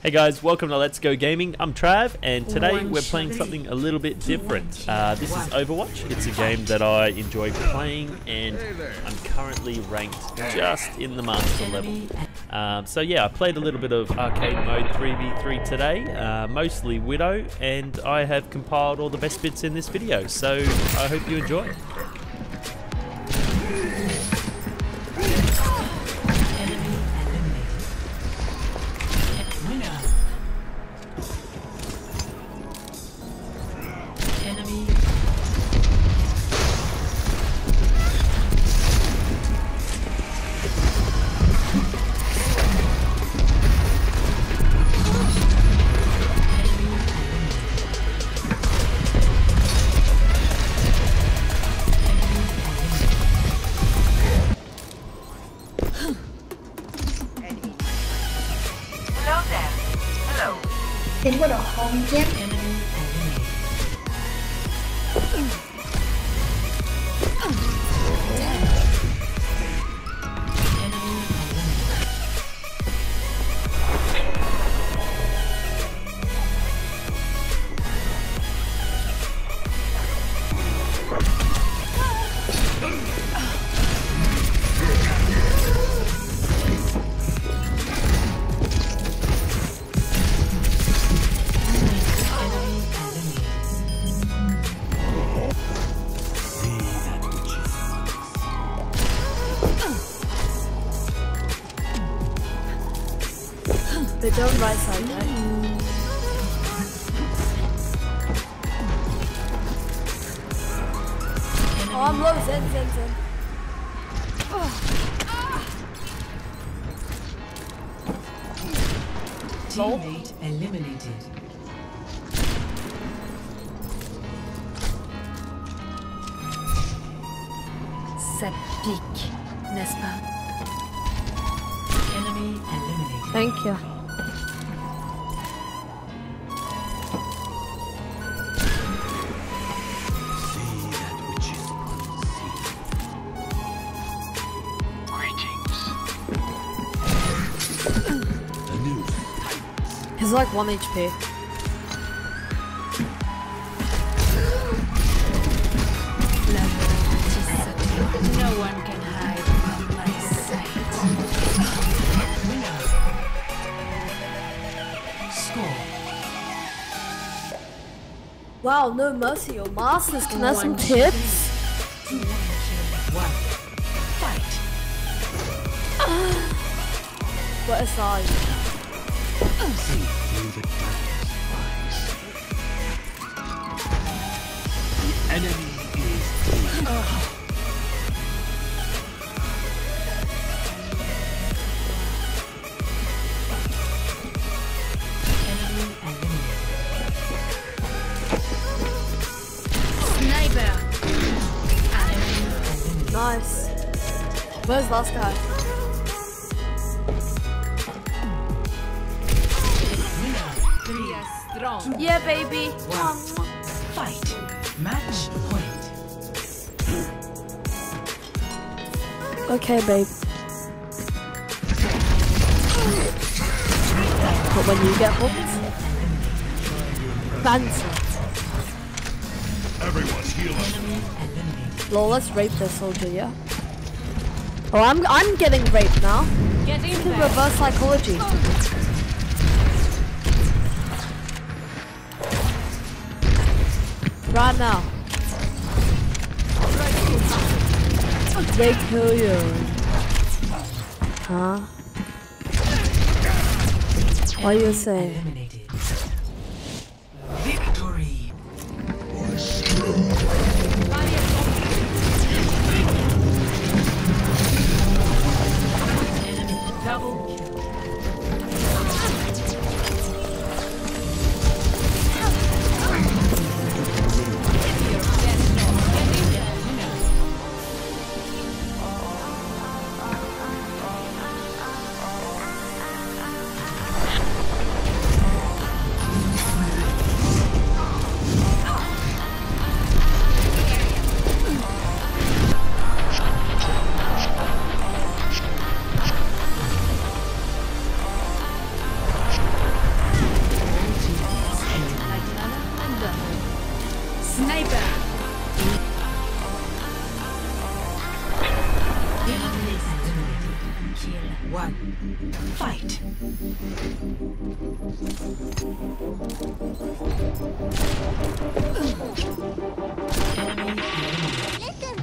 Hey guys, welcome to Let's Go Gaming. I'm Trav, and today we're playing something a little bit different. This is Overwatch. It's a game that I enjoy playing, and I'm currently ranked just in the master level. So yeah, I played a little bit of arcade mode 3v3 today, mostly Widow, and I have compiled all the best bits in this video, so I hope you enjoy. It would a home gym. They don't right side, right? Oh, I'm low, Zen. Teammate eliminated. Ça pique, n'est-ce pas? Enemy eliminated. Thank you. He's like 1 HP. No one can hide from my sight. Score. Wow, no mercy, your masters. Can I have some tips? Fight. What is that? See through the darkness. The enemy is here. Enemy eliminated. Nice. Where's last guy? Yeah, baby. Fight. Match point. Okay, babe. But when you get hooked, fancy. Everyone's healing. Lol, let's rape this soldier, yeah? Oh, I'm getting raped now. You can reverse psychology. Right now. They kill you. Huh? What are you saying? Eliminated. Victory. Double kill. one, fight. Enemy eliminated.